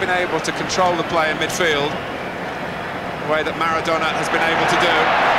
been able to control the play in midfield, the way that Maradona has been able to do.